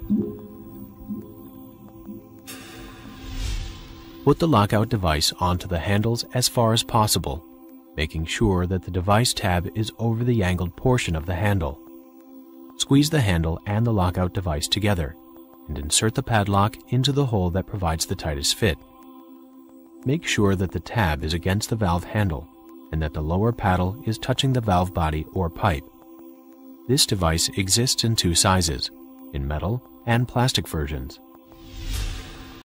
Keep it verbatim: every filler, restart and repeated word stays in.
Put the lockout device onto the handles as far as possible, making sure that the device tab is over the angled portion of the handle. Squeeze the handle and the lockout device together, and insert the padlock into the hole that provides the tightest fit. Make sure that the tab is against the valve handle, and that the lower paddle is touching the valve body or pipe. This device exists in two sizes, in metal and plastic versions.